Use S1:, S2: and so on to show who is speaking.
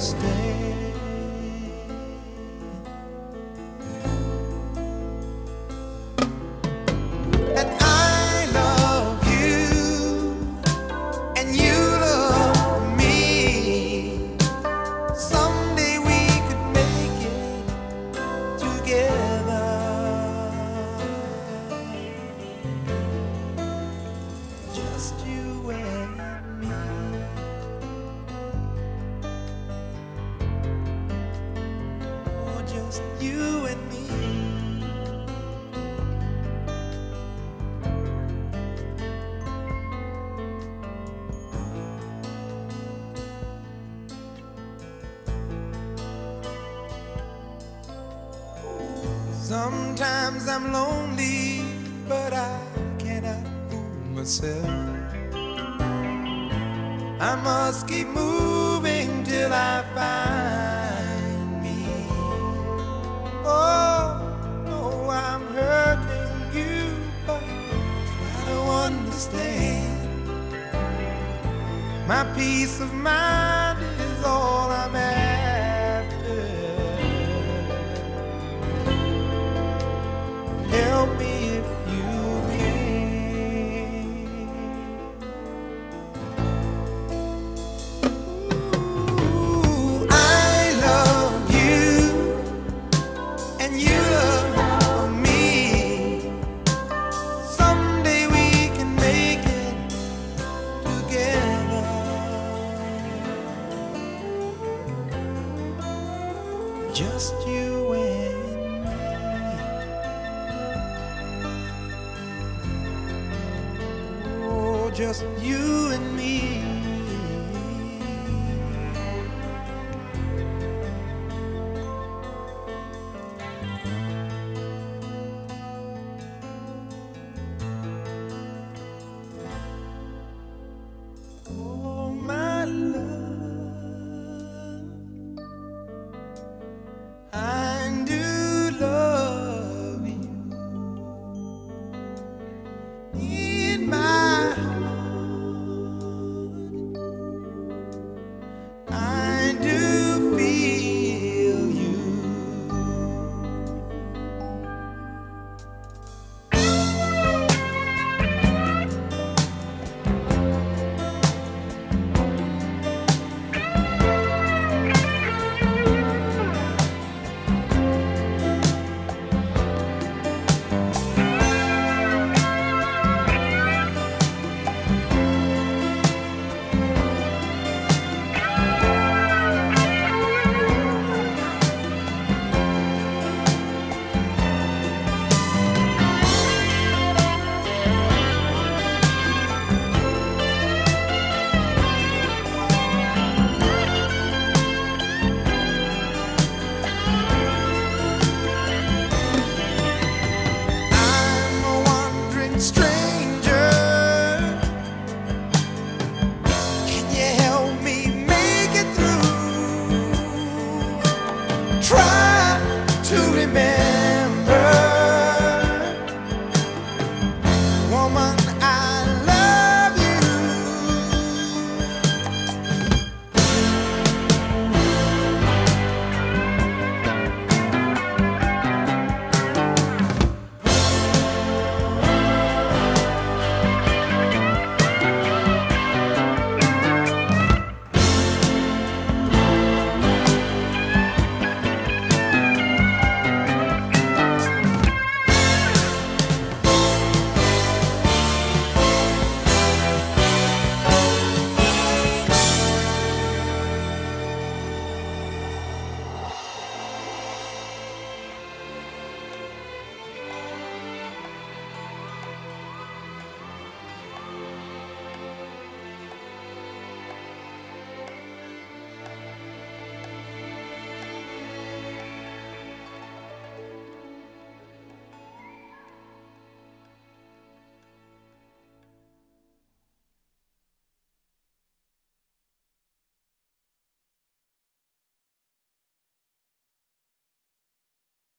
S1: understand. That I love you and you love me. Someday we could make it together. Just you and me. Oh, just you and me. Sometimes I'm lonely, but I cannot fool myself. I must keep moving till I find me. Oh, no, I'm hurting you, but try to understand. My peace of mind is all I'm after. Help me if you can. Ooh, I love you and you love me. Someday we can make it together. Just you and just you and me.